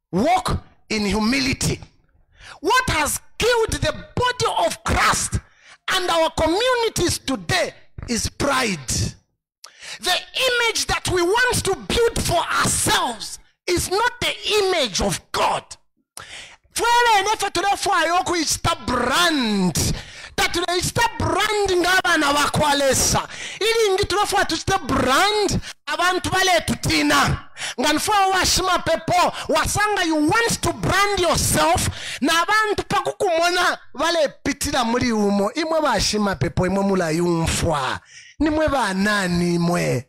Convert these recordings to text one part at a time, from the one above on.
Walk in humility. What has killed the body of Christ and our communities today is pride. The image that we want to build for ourselves is not the image of God. Brand that tunaita brand ngabana bakwalesa ili ngitulofa tuchite brand abantu bale tutina nganfo washima pepo wasanga you want to brand yourself na abantu pakukumona bale pitira muri umo imwe bashima pepo imwe mula yumfwa nimwe banani mwe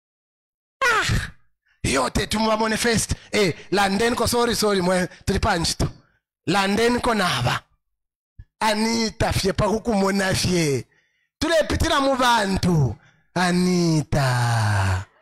yote tumwa manifest London ko sorry mwe tripanchito London ko naba Anita fye pakukumona fye tulepitira mu bantu Anita.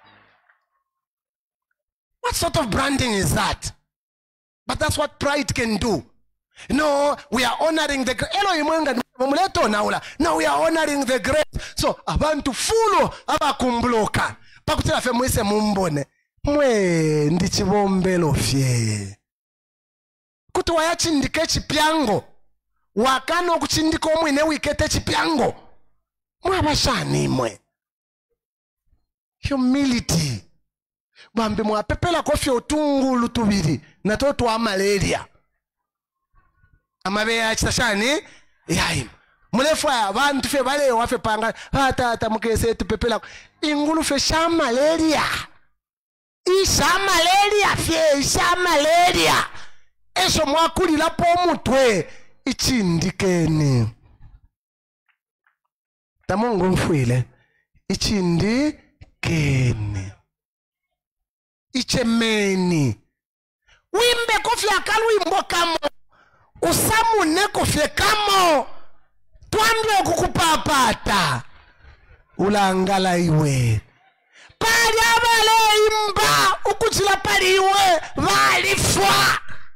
What sort of branding is that? But that's what pride can do. No, we are honoring the great. No, we are honoring the great. So abantu fulo abakumbloka pakutira fe mwise mumbone mwe ndichibombelo fye kuti wayachindike chipyango wakano kuchindika omwine wikete chipyango mwabashani mwe. Humility bambi mwapepela kofi otungulu tubiri na toto wa malaria amabe ya chitashani yayi mulefu abantu fe bale wafe panga hata mukese tupepela ingulu fe sha malaria isha malaria fye isha malaria eso mwakulila po mutwe ichindikeni tamongo mfwile ichindikeni ichemeni wimbe kofi akalwimbo kamo usamune kofi kamo twambe okukupapata ulangala iwe pali abale imba ukuchila pali iwe valifwa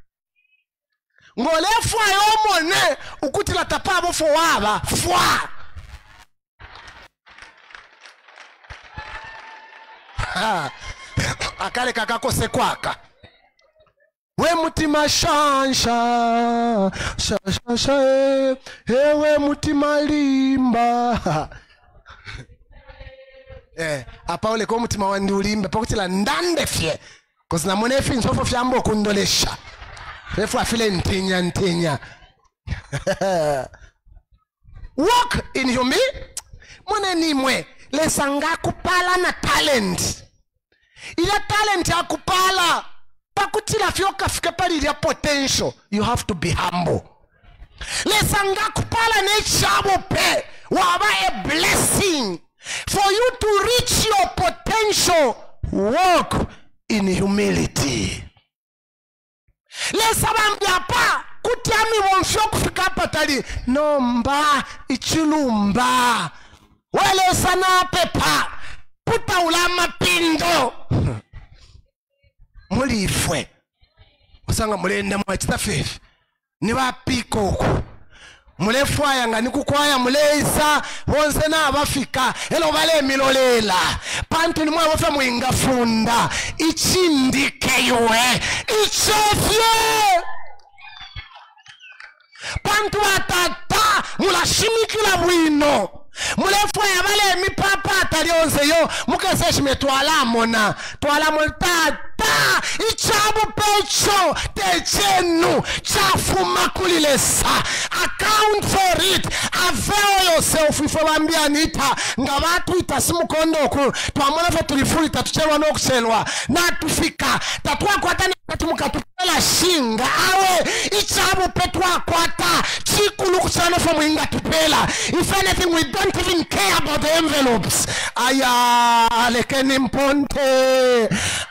ngolefwa yomone ukutila tapabo fo waba fwa akale kakakose kwaka we mutima shansha ewe mutima limba apa ule ko mutima wandi ulimba pakutila ndande fye kozina mone fi nsofo fyambo kundolesha refu afile ntinya walk in humility mone nimwe lesanga kupala na talent ila talent ya kupala pakutila fyoka fike pali ya potential you have to be humble. Lesanga kupala ne chabo pe waba a blessing for you to reach your potential. Walk in humility. Lesabambia pa kutiami wonfyo kufika patali nomba ichilumba wale sana pepa puta ulama pindo mulifwe usanga mulenda mwachita fefe niba pikoko mulefwa yanga nikukwaya muleisa wonse na abafika elo bale milolela pantu nimwe bofe muinga funda ichindike yowe ichefye pantu atata mulashimikila bwino mulefwa yabale mipapa atalionze yo mukeseshime twalamona tata ichabu pecho techenu chafuma kulilesa account for it avail yourself ifobambia nita ngabatu itasimukondo ku twamona fe tulifuri tatuchewa no kuselwa na tufika tatwa kwatani katumukatupela shinga awe ichabu petwa kwata chikulu kusana fo mwinga tupela. If anything we don't even care about the envelopes. Aya lekeni mponte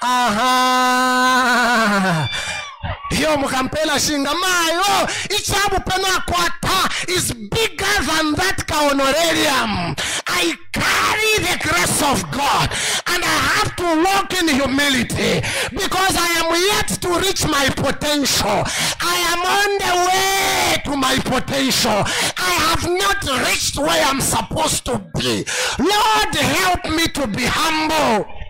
yo mukampela shinga mayo ichabu pena kwata is bigger than that honorarium. I carry the grace of God and I have to walk in humility because I am yet to reach my potential. I am on the way to my potential. I have not reached where I'm supposed to be. Lord, help me to be humble.